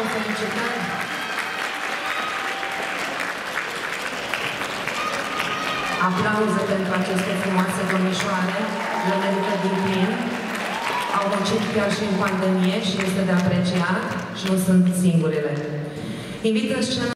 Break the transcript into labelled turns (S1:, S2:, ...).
S1: felicitări! Aplauze pentru aceste frumoase domnișoare, le merită din plin. Au muncit chiar și în pandemie și este de apreciat și nu sunt singurele. Invit în scenă